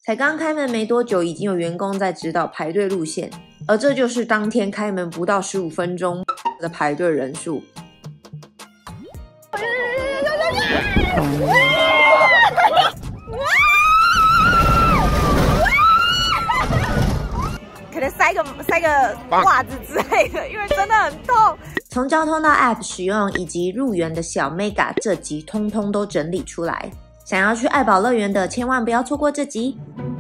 才刚开门没多久，已经有员工在指导排队路线，而这就是当天开门不到15分钟的排队人数。 可能塞个袜子之类的，因为真的很痛。 从交通到 App 使用以及入园的小 Mega 这集通通都整理出来，想要去爱宝乐园的千万不要错过这集。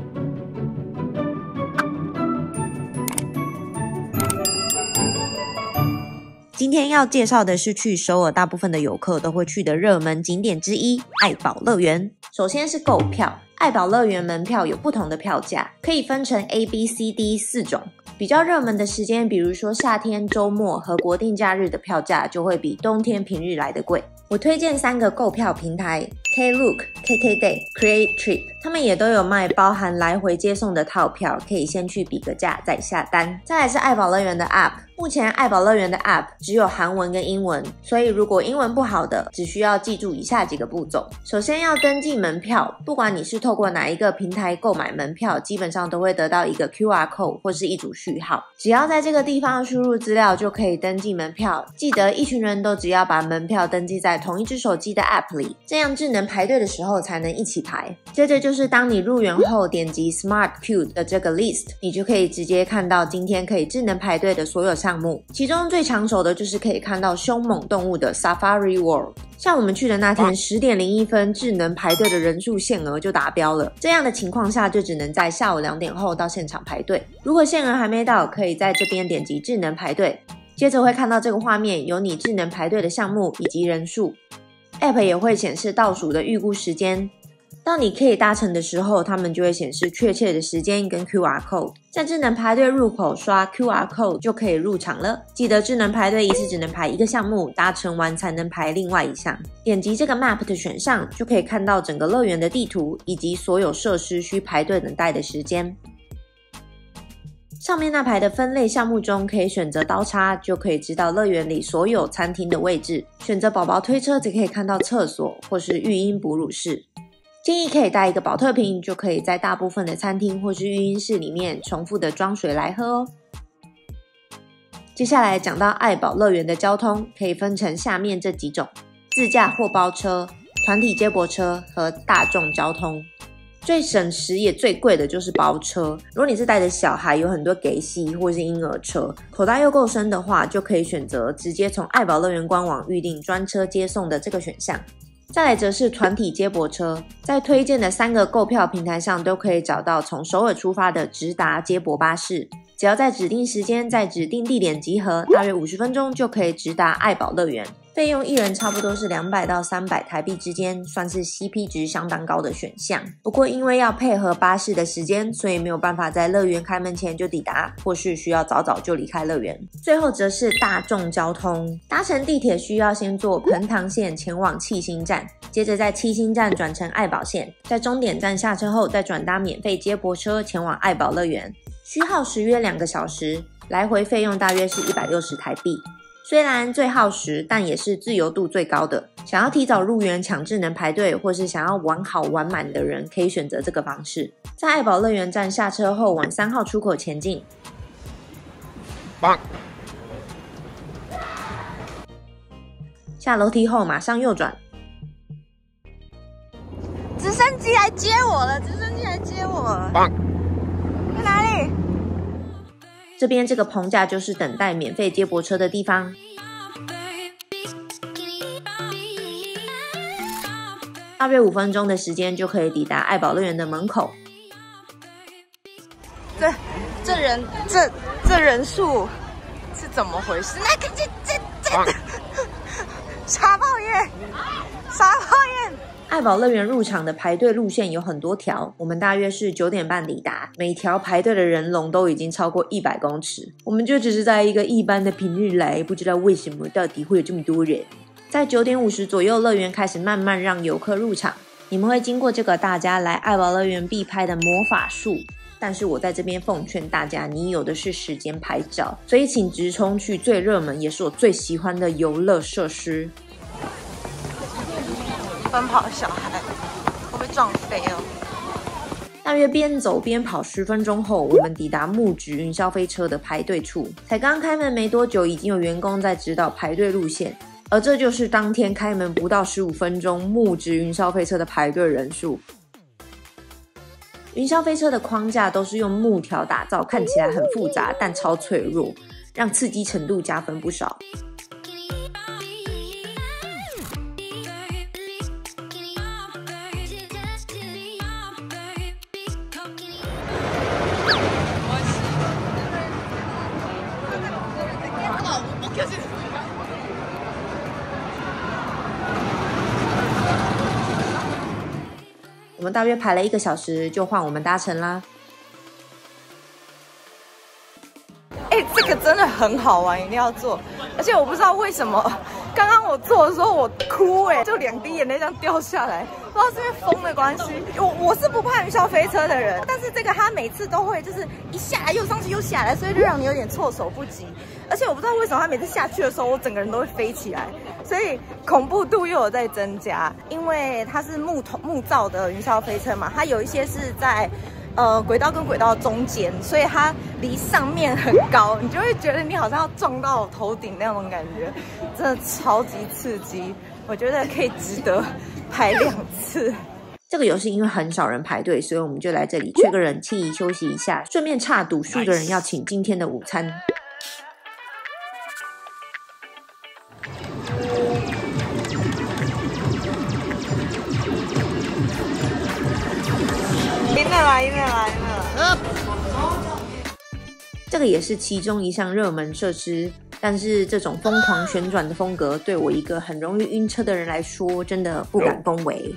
今天要介绍的是去首尔大部分的游客都会去的热门景点之一——爱宝乐园。首先是购票，爱宝乐园门票有不同的票价，可以分成 A、B、C、D 4种。比较热门的时间，比如说夏天、周末和国定假日的票价就会比冬天平日来的贵。我推荐3个购票平台 ：KLOOK、KKday、Create Trip， 他们也都有卖包含来回接送的套票，可以先去比个价再下单。再来是爱宝乐园的 App， 目前爱宝乐园的 App 只有韩文跟英文，所以如果英文不好的，只需要记住以下几个步骤。首先要登记门票，不管你是透过哪一个平台购买门票，基本上都会得到一个 QR code 或是一组序号，只要在这个地方输入资料就可以登记门票。记得一群人都只要把门票登记在同一只手机的 App 里，这样智能排队的时候才能一起排。接着就是当你入园后点击 Smart Queue 的这个 list， 你就可以直接看到今天可以智能排队的所有项目，其中最抢手的就是可以看到凶猛动物的 Safari World。像我们去的那天10点01分，智能排队的人数限额就达标了。这样的情况下，就只能在下午2点后到现场排队。如果限额还没到，可以在这边点击智能排队，接着会看到这个画面，有你智能排队的项目以及人数。App 也会显示倒数的预估时间。到你可以搭乘的时候，他们就会显示确切的时间跟 QR code。在智能排队入口刷 QR code 就可以入场了。记得智能排队一次只能排一个项目，搭乘完才能排另外一项。点击这个 Map 的选项，就可以看到整个乐园的地图以及所有设施需排队等待的时间。上面那排的分类项目中，可以选择刀叉，就可以知道乐园里所有餐厅的位置。选择宝宝推车，则可以看到厕所或是育婴哺乳室。建议可以带一个保特瓶，就可以在大部分的餐厅或是育婴室里面重复的装水来喝哦。接下来讲到爱宝乐园的交通，可以分成下面这几种：自驾或包车、团体接驳车和大众交通。最省时也最贵的就是包车。如果你是带着小孩，有很多给息或是婴儿车，口袋又够深的话，就可以选择直接从爱宝乐园官网预订专车接送的这个选项。再来则是团体接驳车，在推荐的3个购票平台上都可以找到从首尔出发的直达接驳巴士，只要在指定时间在指定地点集合，大约50分钟就可以直达爱宝乐园。费用一人差不多是200到300台币之间，算是 CP 值相当高的选项。不过因为要配合巴士的时间，所以没有办法在乐园开门前就抵达，或是需要早早就离开乐园。最后则是大众交通，搭乘地铁需要先坐盆塘线前往七星站，接着在七星站转乘爱宝线，在终点站下车后再转搭免费接驳车前往爱宝乐园，需耗时约2个小时，来回费用大约是160台币。虽然最耗时，但也是自由度最高的。想要提早入园抢智能排队，或是想要玩好玩满的人，可以选择这个方式。在爱宝乐园站下车后，往3号出口前进。下楼梯后马上右转。 直升机来接我了！直升机来接我了！在哪里？ 这边这个棚架就是等待免费接驳车的地方。大约5分钟的时间就可以抵达爱宝乐园的门口。 这人数是怎么回事？那个这傻爆眼，傻爆眼！ 爱宝乐园入场的排队路线有很多条，我们大约是9点半抵达，每条排队的人龙都已经超过100公尺。我们就只是在一个一般的平日来，不知道为什么到底会有这么多人。在9点50左右，乐园开始慢慢让游客入场，你们会经过这个大家来爱宝乐园必拍的魔法树。但是我在这边奉劝大家，你有的是时间拍照，所以请直冲去最热门也是我最喜欢的游乐设施。 奔跑的小孩会不会撞飞哦？ 大约边走边跑10分钟后，我们抵达木质云霄飞车的排队处。才刚开门没多久，已经有员工在指导排队路线，而这就是当天开门不到15分钟木质云霄飞车的排队人数。云霄飞车的框架都是用木条打造，看起来很复杂，但超脆弱，让刺激程度加分不少。我们大约排了1个小时，就换我们搭乘啦。 这个真的很好玩，一定要做。而且我不知道为什么，刚刚我做的时候我哭就2滴眼泪这样掉下来，不知道是因为风的关系。我是不怕云霄飞车的人，但是这个它每次都会就是一下来又上去又下来，所以就让你有点措手不及。而且我不知道为什么它每次下去的时候，我整个人都会飞起来，所以恐怖度又有在增加。因为它是木造的云霄飞车嘛，它有一些是在轨道跟轨道中间，所以它离上面很高，你就会觉得你好像要撞到头顶那种感觉，真的超级刺激。我觉得可以值得排2次。 这个游戏因为很少人排队，所以我们就来这里吹个人气，休息一下，顺便差赌输的人要请今天的午餐。 赢了！ 这个也是其中一项热门设施，但是这种疯狂旋转的风格，对我一个很容易晕车的人来说，真的不敢恭维。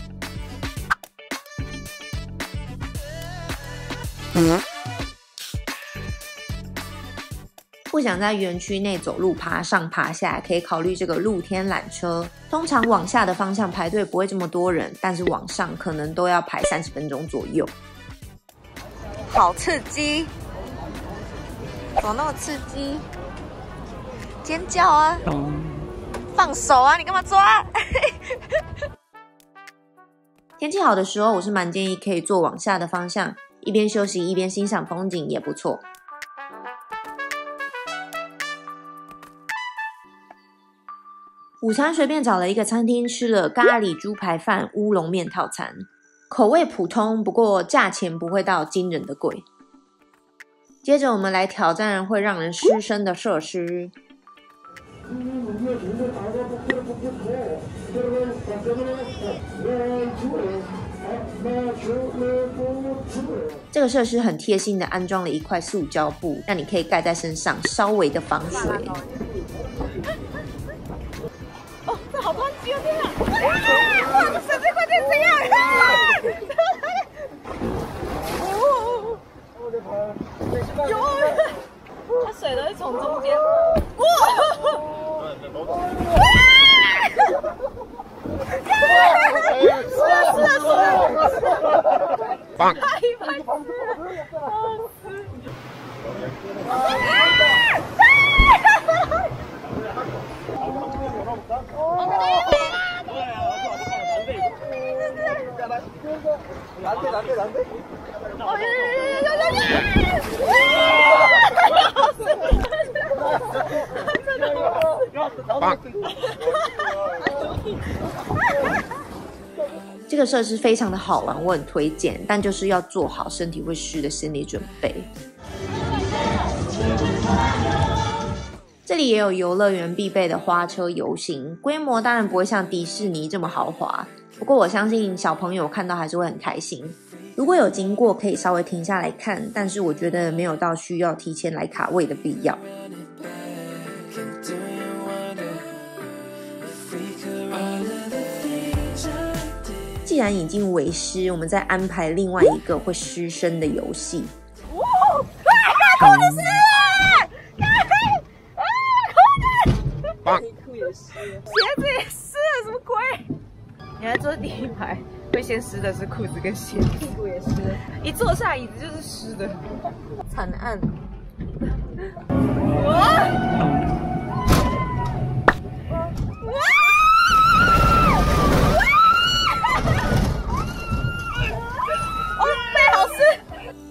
不想在园区内走路爬上爬下，可以考虑这个露天缆车。通常往下的方向排队不会这么多人，但是往上可能都要排30分钟左右。 好刺激！怎么那么刺激？尖叫啊！放手啊！你干嘛抓？ 天气好的时候，我是蛮建议可以坐往下的方向，一边休息一边欣赏风景也不错。午餐随便找了一个餐厅吃了咖喱猪排饭乌龙面套餐，口味普通，不过价钱不会到惊人的贵。接着我们来挑战会让人失声的设施。这个设施很贴心的安装了一块塑胶布，让你可以盖在身上，稍微的防水。 哦，这好湍急哦！天啊！哇，这水最快变这样！有，它水都是从中间。哇！棒！太白痴了！ 这个设施非常的好玩，我很推荐，但就是要做好身体会湿的心理准备。这里也有游乐园必备的花车游行，规模当然不会像迪士尼这么豪华，不过我相信小朋友看到还是会很开心。如果有经过可以稍微停下来看，但是我觉得没有到需要提前来卡位的必要。既然已经为湿，我们再安排另外一个会湿身的游戏。 哇！裤子湿了！裤子也湿了，鞋子也湿了，什么鬼？你来坐第一排，会先湿的是裤子跟鞋子，屁股也湿了。一坐下椅子就是湿的，惨案。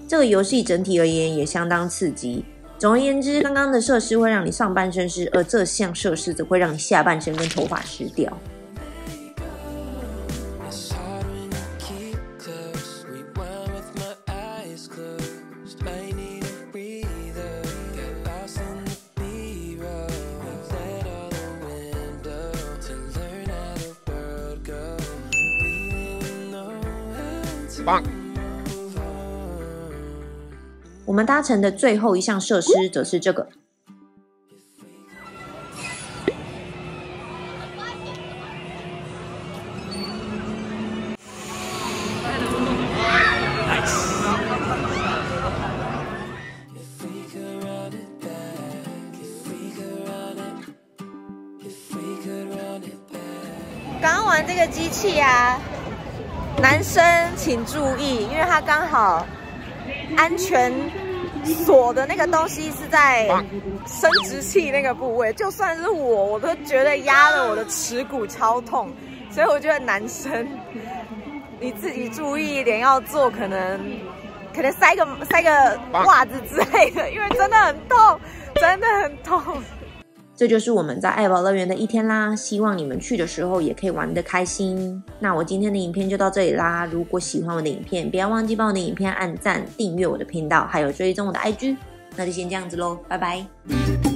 这个游戏整体而言也相当刺激。总而言之，刚刚的设施会让你上半身湿，而这项设施则会让你下半身跟头发湿掉。我们搭乘的最后一项设施则是这个。刚刚玩这个机器啊，男生请注意，因为它刚好安全锁的那个东西是在生殖器那个部位，就算是我都觉得压了我的耻骨超痛，所以我觉得男生你自己注意一点，要做可能塞个袜子之类的，因为真的很痛，真的很痛。这就是我们在爱宝乐园的一天啦，希望你们去的时候也可以玩得开心。那我今天的影片就到这里啦，如果喜欢我的影片，不要忘记帮我的影片按赞、订阅我的频道，还有追踪我的IG。那就先这样子咯，拜拜。